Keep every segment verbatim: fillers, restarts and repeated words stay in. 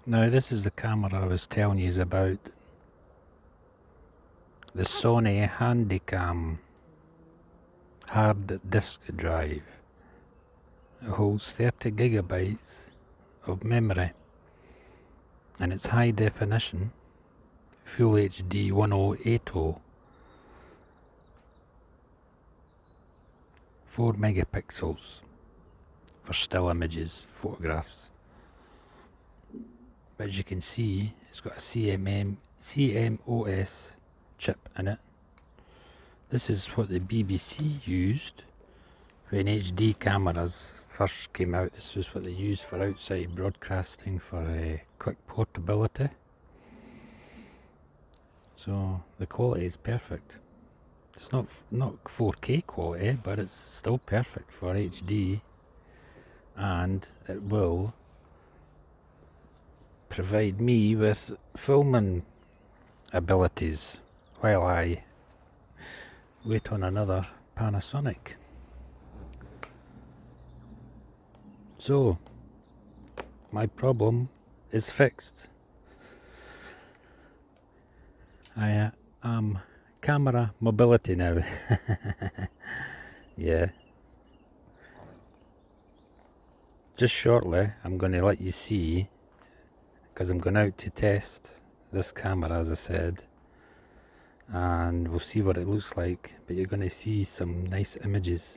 Now this is the camera I was telling you about. The Sony Handycam hard disk drive. It holds thirty gigabytes of memory and it's high definition, full H D ten eighty, four megapixels for still images, photographs. But as you can see, it's got a C M M, C M O S chip in it. This is what the B B C used when H D cameras first came out. This was what they used for outside broadcasting for uh, quick portability. So the quality is perfect. It's not not four K quality, but it's still perfect for H D, and it will provide me with filming abilities while I wait on another Panasonic. So my problem is fixed. I uh, am camera mobility now. Yeah. Just shortly I'm going to let you see, because I'm going out to test this camera, as I said, and we'll see what it looks like, but you're going to see some nice images.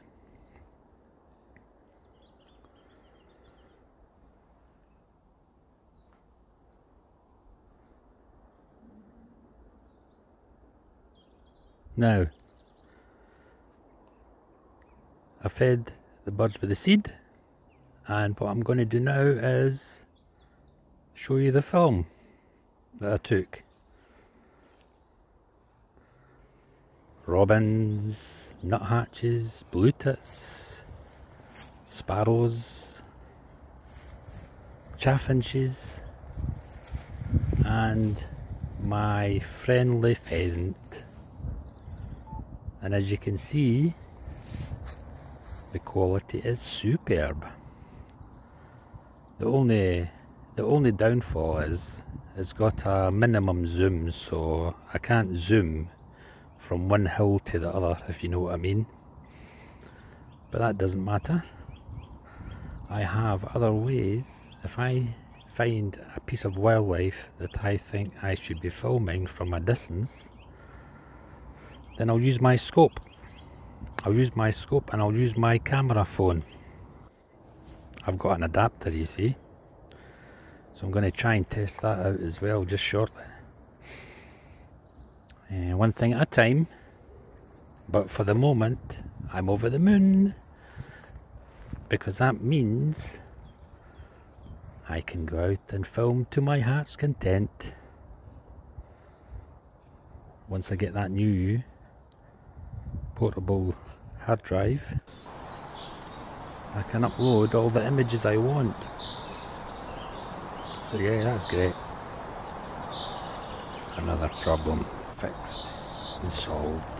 Now, I fed the birds with the seed, and what I'm going to do now is show you the film that I took. Robins, nuthatches, blue tits, sparrows, chaffinches, and my friendly pheasant. And as you can see, the quality is superb. The only the only downfall is it's got a minimum zoom, so I can't zoom from one hill to the other, if you know what I mean. But that doesn't matter. I have other ways. If I find a piece of wildlife that I think I should be filming from a distance, then I'll use my scope. I'll use my scope and I'll use my camera phone. I've got an adapter, you see. So I'm going to try and test that out as well just shortly. Uh, one thing at a time. But for the moment, I'm over the moon. Because that means I can go out and film to my heart's content. Once I get that new portable hard drive, I can upload all the images I want. So yeah, that's great. Another problem fixed and solved.